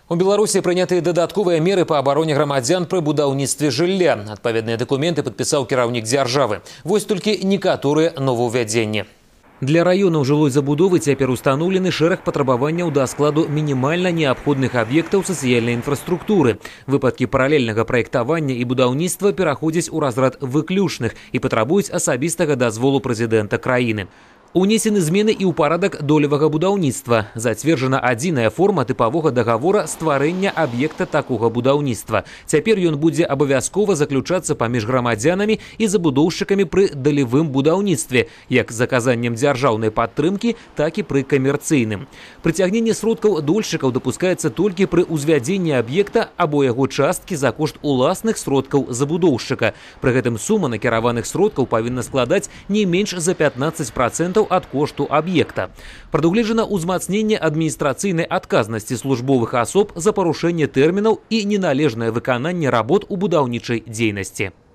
У Беларусі прынятыя дадатковыя меры па абароне грамадзян пры будаўніцтве жылля. Адпаведныя дакументы падпісаў кіраўнік дзяржавы. Вось толькі некаторыя новаўвядзенні. Для раёнаў жылой забудовы цяпер устаноўлены шэраг патрабаванняў да складу мінімальна неабходных аб'ектаў сацыяльнай інфраструктуры. Выпадкі паралельнага праектавання і будаўніцтва пераходзяць у разрад выключных і патрабуюць асабістага дазволу прэзідэнта краіны. Унесены змены і ў парадак долевага будаўніцтва. Зацверджана адзіная форма тыпавога дагавора стварэння аб'екта такога будаўніцтва. Цяпер ён будзе абавязкова заключацца паміж грамадзянамі і забудоўшчыкамі пры далевым будаўніцтве, як з аказаннем дзяржаўнай падтрымкі, так і пры камерцыйным. Прыцягненне сродкаў дольшчыкаў дапускаецца толькі пры ўзвядзенні аб'екта або яго часткі за кошт уласных сродкаў забудоўшчыка. Пры гэтым сума накіраваных сродкаў павінна складаць не менш за 15% ад кошту аб'екта. Прадугледжана ўзмацненне адміністрацыйнай адказнасці службовых асоб за парушэнне тэрмінаў і неналежнае выкананне работ у будаўнічай дзейнасці.